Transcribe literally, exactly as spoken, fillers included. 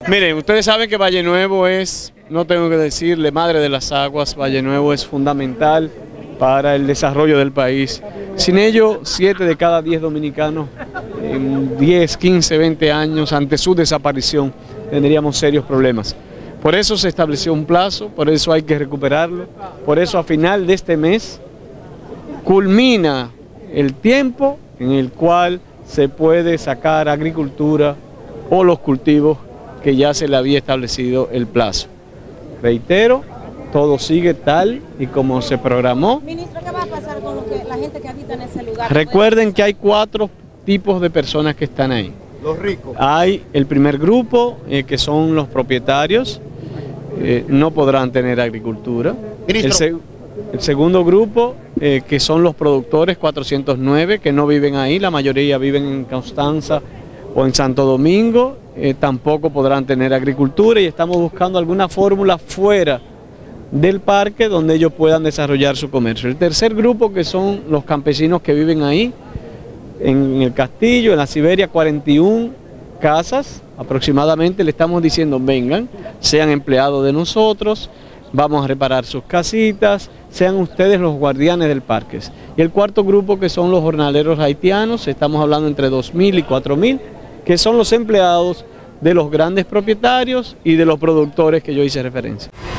Miren, ustedes saben que Valle Nuevo es, no tengo que decirle, madre de las aguas. Valle Nuevo es fundamental para el desarrollo del país. Sin ello, siete de cada diez dominicanos en diez, quince, veinte años, ante su desaparición, tendríamos serios problemas. Por eso se estableció un plazo, por eso hay que recuperarlo, por eso a final de este mes culmina el tiempo en el cual se puede sacar agricultura o los cultivos que ya se le había establecido el plazo. Reitero, todo sigue tal y como se programó. Ministro, ¿qué va a pasar con lo que, la gente que habita en ese lugar? Recuerden que hay cuatro tipos de personas que están ahí. Los ricos. Hay el primer grupo, eh, que son los propietarios, eh, no podrán tener agricultura. El, seg el segundo grupo, eh, que son los productores, cuatrocientos nueve, que no viven ahí, la mayoría viven en Constanza o en Santo Domingo, eh, tampoco podrán tener agricultura y estamos buscando alguna fórmula fuera del parque donde ellos puedan desarrollar su comercio. El tercer grupo, que son los campesinos que viven ahí, en el castillo, en la Siberia, cuarenta y una casas aproximadamente, le estamos diciendo vengan, sean empleados de nosotros, vamos a reparar sus casitas, sean ustedes los guardianes del parque. Y el cuarto grupo, que son los jornaleros haitianos, estamos hablando entre dos mil y cuatro mil, que son los empleados de los grandes propietarios y de los productores que yo hice referencia.